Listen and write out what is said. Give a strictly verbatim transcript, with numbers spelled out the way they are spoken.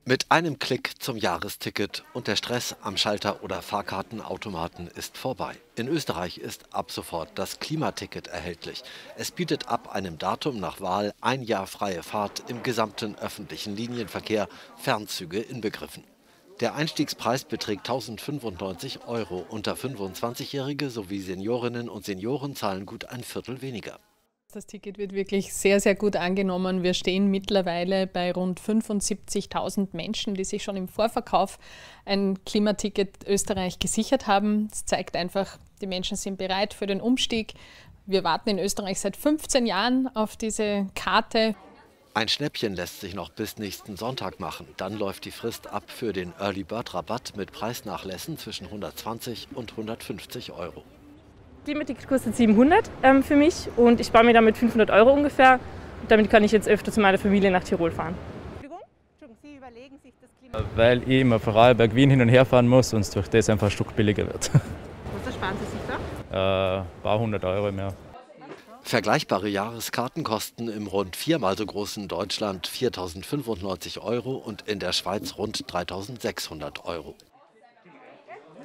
Mit einem Klick zum Jahresticket und der Stress am Schalter oder Fahrkartenautomaten ist vorbei. In Österreich ist ab sofort das Klimaticket erhältlich. Es bietet ab einem Datum nach Wahl ein Jahr freie Fahrt im gesamten öffentlichen Linienverkehr, Fernzüge inbegriffen. Der Einstiegspreis beträgt tausendfünfundneunzig Euro. Unter fünfundzwanzigjährige sowie Seniorinnen und Senioren zahlen gut ein Viertel weniger. Das Ticket wird wirklich sehr, sehr gut angenommen. Wir stehen mittlerweile bei rund fünfundsiebzigtausend Menschen, die sich schon im Vorverkauf ein Klimaticket Österreich gesichert haben. Das zeigt einfach, die Menschen sind bereit für den Umstieg. Wir warten in Österreich seit fünfzehn Jahren auf diese Karte. Ein Schnäppchen lässt sich noch bis nächsten Sonntag machen. Dann läuft die Frist ab für den Early Bird Rabatt mit Preisnachlässen zwischen hundertzwanzig und hundertfünfzig Euro. Das Klimaticket kostet siebenhundert ähm, für mich und ich spare mir damit fünfhundert Euro ungefähr. Und damit kann ich jetzt öfter zu meiner Familie nach Tirol fahren. Entschuldigung, Entschuldigung, Sie überlegen sich das Klimaticket. Weil ich immer Vorarlberg, Wien hin und her fahren muss und es durch das einfach ein Stück billiger wird. Was ersparen Sie sich da? Äh, ein paar hundert Euro im Jahr. Vergleichbare Jahreskarten kosten im rund viermal so großen Deutschland viertausendfünfundneunzig Euro und in der Schweiz rund dreitausendsechshundert Euro.